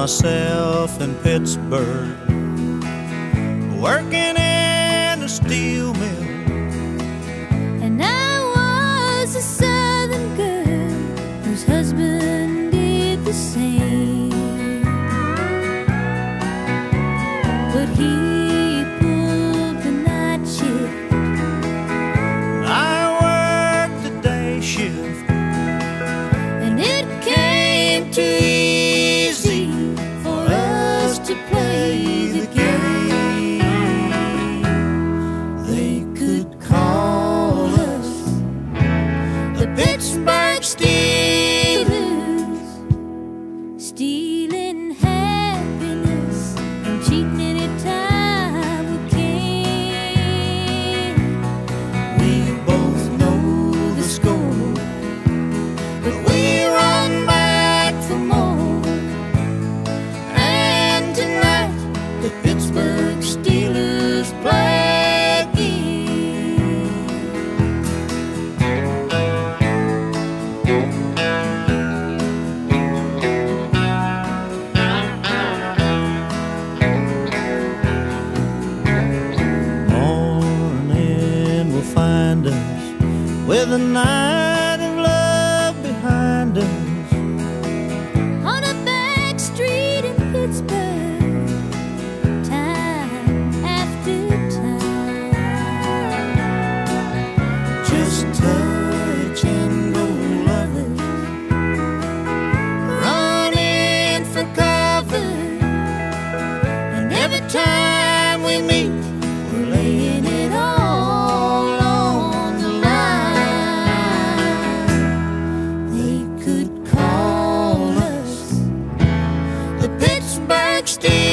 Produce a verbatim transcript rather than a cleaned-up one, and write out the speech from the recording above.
myself in Pittsburgh, working in a steel mill. And I was a southern girl whose husband did the same. But he pulled the night shift, I worked the day shift, and it came too easy for us to play the game. They could call us the Pittsburgh Stealers, stealing happiness and cheating anytime we can. We both know the score, but we run back for more. And tonight the Pittsburgh Stealers play again. morning will find us with a night of love behind us. On a back street in Pittsburgh, time after time, Just touch and go lovers, running for cover. And every time we meet, we're laying it all on the line. They could call us the Pittsburgh Stealers.